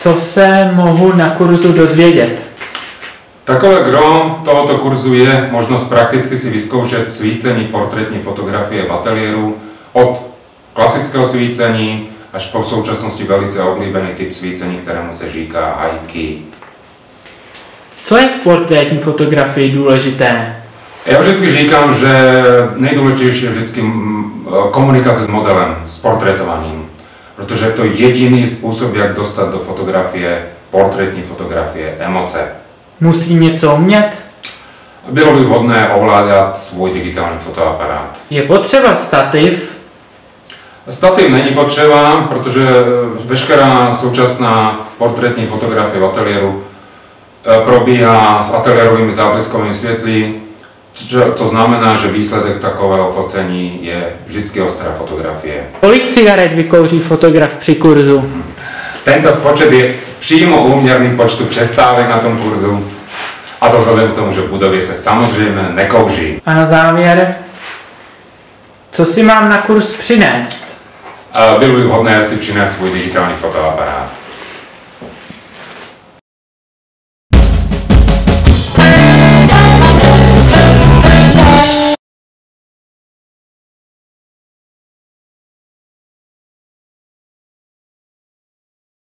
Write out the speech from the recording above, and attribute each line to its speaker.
Speaker 1: Co se mohu na kurzu dozvědět?
Speaker 2: Takové gro tohoto kurzu je možnost prakticky si vyzkoušet svícení portrétní fotografie v ateliéru od klasického svícení až po v současnosti velice oblíbený typ svícení, kterému se říká Aiki.
Speaker 1: Co je v portrétní fotografii důležité?
Speaker 2: Já vždycky říkám, že nejdůležitější je vždycky komunikace s modelem, s portrétovaným, protože je to jediný způsob, jak dostat do fotografie, portrétní fotografie, emoce.
Speaker 1: Musím něco umět?
Speaker 2: Bylo by vhodné ovládat svůj digitální fotoaparát.
Speaker 1: Je potřeba stativ?
Speaker 2: Stativ není potřeba, protože veškerá současná portrétní fotografie v ateliéru probíhá s ateliérovými zábleskovými světly, to znamená, že výsledek takového focení je vždycky ostrá fotografie.
Speaker 1: Kolik cigaret vykouří fotograf při kurzu?
Speaker 2: Tento počet je přímo úměrný počtu přestávek na tom kurzu, a to vzhledem k tomu, že v budově se samozřejmě nekouří.
Speaker 1: A na závěr, co si mám na kurz přinést?
Speaker 2: Bylo by vhodné si přinést svůj digitální fotoaparát.